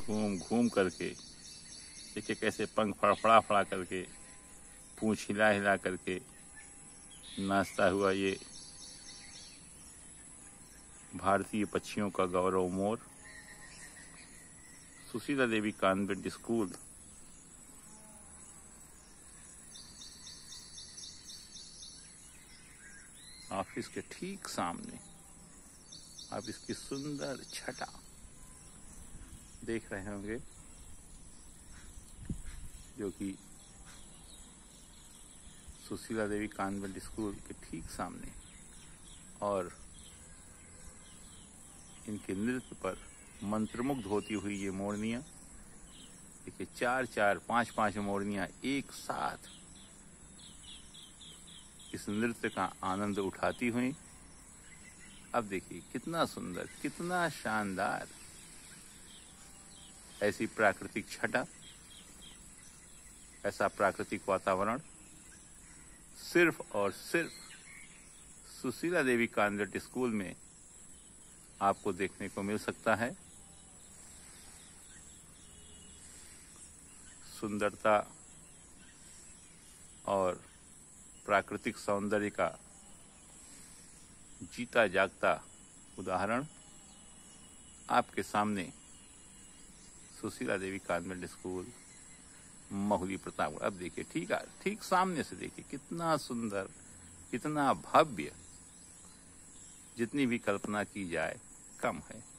घूम घूम करके, देखिए कैसे पंख फड़फड़ा फड़ा करके, पूंछ हिला हिला करके नाचता हुआ ये भारतीय पक्षियों का गौरव मोर। Sushila Devi convent school office के ठीक सामने आप इसकी सुंदर छटा देख रहे होंगे, जो कि सुशीला देवी कॉन्वेंट स्कूल के ठीक सामने, और इनके नृत्य पर मंत्रमुग्ध होती हुई ये मोरनियां, देखिए 4-4, 5-5 मोरनियां एक साथ इस नृत्य का आनंद उठाती हुई। अब देखिए कितना सुंदर, कितना शानदार ऐसी प्राकृतिक छटा, ऐसा प्राकृतिक वातावरण सिर्फ और सिर्फ सुशीला देवी कॉन्वेंट स्कूल में आपको देखने को मिल सकता है। सुंदरता और प्राकृतिक सौंदर्य का जीता जागता उदाहरण आपके सामने सुशीला देवी कॉन्वेंट स्कूल महुली प्रतापगढ़। अब देखिए ठीक सामने से देखिए कितना सुंदर, कितना भव्य, जितनी भी कल्पना की जाए कम है।